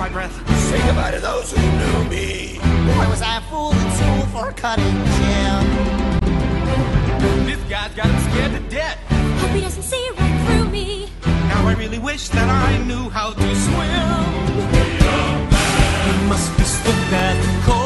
my breath. Say goodbye to those who knew me. Boy, was I a fool in school for cutting Jim. This guy's got him scared to death. Hope he doesn't see right through me. Now I really wish that I knew how to swim. He must be so bad and cold.